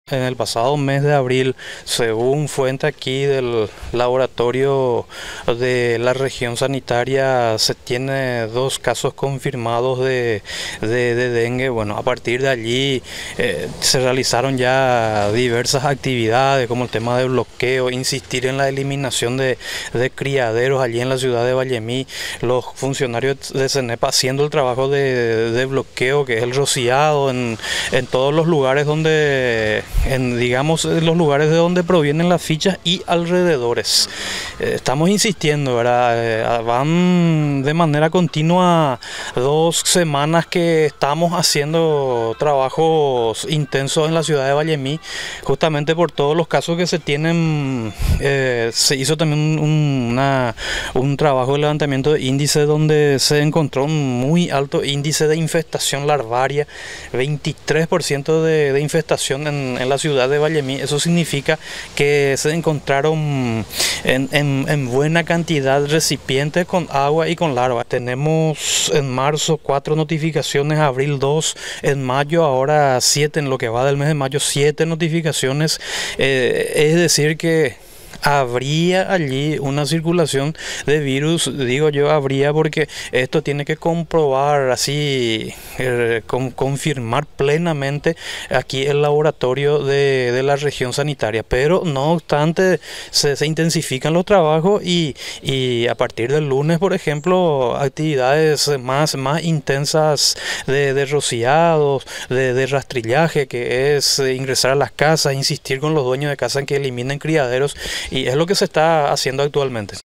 En el pasado mes de abril, según fuente aquí del laboratorio de la región sanitaria, se tiene 2 casos confirmados de dengue. Bueno, a partir de allí se realizaron ya diversas actividades, como el tema de bloqueo, insistir en la eliminación de criaderos allí en la ciudad de Vallemí. Los funcionarios de CENEP haciendo el trabajo de bloqueo, que es el rociado en todos los lugares donde digamos, los lugares de donde provienen las fichas y alrededores. Estamos insistiendo, ¿verdad? Van de manera continua 2 semanas que estamos haciendo trabajos intensos en la ciudad de Vallemí, justamente por todos los casos que se tienen. Se hizo también un trabajo de levantamiento de índice donde se encontró un muy alto índice de infestación larvaria, 23% de infestación en la ciudad de Vallemí. Eso significa que se encontraron en buena cantidad recipientes con agua y con larvas. Tenemos en marzo 4 notificaciones, abril 2, en mayo ahora 7, en lo que va del mes de mayo 7 notificaciones. Es decir que habría allí una circulación de virus. Digo yo habría porque esto tiene que comprobar así, confirmar plenamente aquí el laboratorio de la región sanitaria, pero no obstante se intensifican los trabajos y a partir del lunes, por ejemplo, actividades más intensas de rociados, de rastrillaje, que es ingresar a las casas, insistir con los dueños de casa en que eliminen criaderos, y es lo que se está haciendo actualmente.